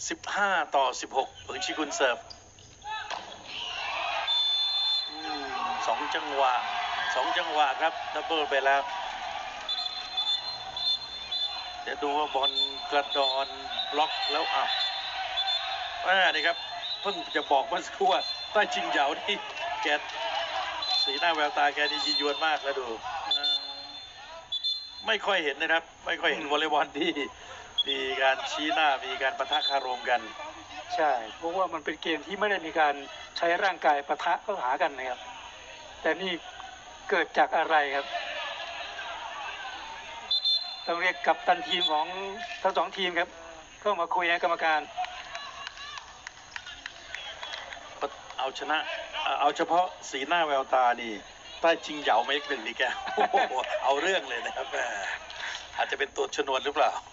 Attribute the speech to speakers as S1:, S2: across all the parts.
S1: 15-16 เผิงชิกุลเสิร์ฟสองจังหวะครับดับเบิลไปแล้วเดี๋ยวดูว่าบอลกระดอนบล็อกแล้วอับนี่ครับเพิ่งจะบอกเมื่อสักครู่ว่าใต้จิงเหยาที่แกสีหน้าแววตาแกนี่ยียวนมากแล้วดูไม่ค่อยเห็นนะครับไม่ค่อยเห็นวอลเลย์บอลที่มีการชี้หน้ามีการปะทะคารมกัน
S2: ใช่เพราะว่ามันเป็นเกมที่ไม่ได้มีการใช้ร่างกายปะทะเข้าหากันนะครับแต่นี่เกิดจากอะไรครับต้องเรียกกัปตันทีมของทั้งสองทีมครับเข้ามาคุยกับกรรมการ
S1: เอาชนะเอาเฉพาะสีหน้าแววตานี่ใต้จิงเหยาไม่1นี่แกเอาเรื่องเลยนะครับอาจจะเป็นตัวชนวนหรือเปล่า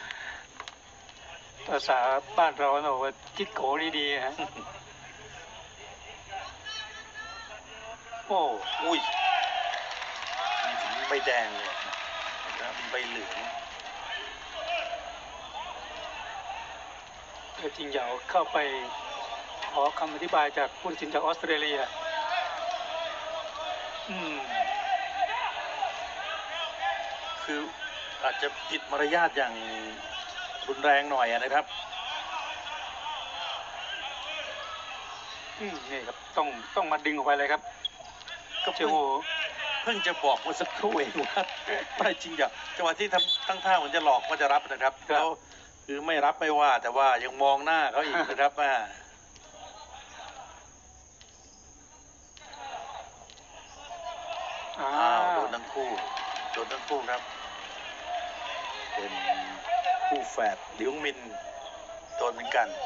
S2: ภาษาบ้านเราเนาะว่าจิตโกดีๆฮะโอ้
S1: อุ้ยมีถึงใบแดงเลยนะมีใบเหลือง
S2: จิงเหยาเข้าไปขอคำอธิบายจากผู้ตัดสินจากออสเตรเลีย
S1: คืออาจจะผิดมารยาทอย่างรุนแรงหน่อยนะครับ
S2: นี่ครับต้องมาดึงออกไปเลยครับก็เชียว
S1: เพิ่งจะบอกเมื่อสักครู่เองว่าใต้จริงอย่างจังหวะที่ตั้งท่าเหมือนจะหลอกว่าจะรับนะครับแล้วคือไม่รับไม่ว่าแต่ว่ายังมองหน้าเขาอีกนะครับโดนทั้งคู่ครับเป็นคู่แฝดหลิวมินโดนเหมือนกัน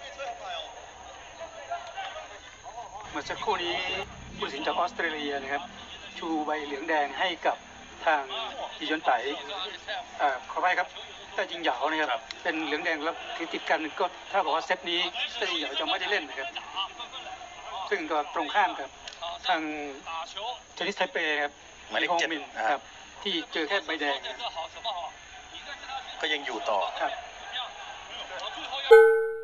S2: เมื่อสักครู่นี้ผู้ตัดสินจากออสเตรเลียนะครับชูใบเหลืองแดงให้กับทางอียอนไตขอไปครับใต้จิงเหยานะครับเป็นเหลืองแดงแล้วคือติดกันก็ถ้าบอกว่าเซตนี้ใต้จิงเหยาจะไม่ได้เล่นนะครับซึ่งก็ตรงข้ามกับทางเทนนิสไทเปครับ
S1: ฮง
S2: มินครับที่เจอแค่ใบแดง
S1: ก็ยังอยู่ต่อ
S2: ครับ